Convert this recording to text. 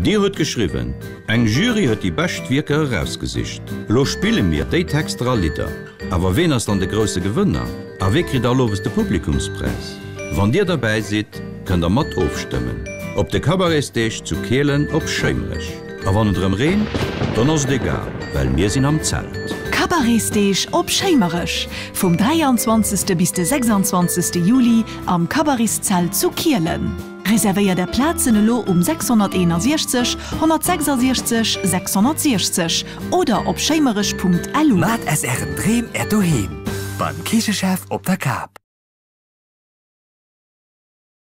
Die huet geschrieben, eng Jury huet die Bestwirke herausgesicht. Lo spiele mir déi Texter Lieder. Aber wen ass dann de grosse Gewënner? A wie krit lowes de Publikumspreis? Wann Dir dabei sit, könnt der mat aufstimmen. Ob de Kabarettstage zu Kehlen op schämrech. A wann drem Reen, dann ass egal, weil mir sinn am Zelt. Kabarettstage op Schämerisch. Vom 23. bis den 26. Juli am Kabarettszelt zu Kehlen. Reserviert der Plätze lo um 661, 166, 660 oder op schämerisch.lu. Mat es Dream daheim. Beim Kichechef op der Kap.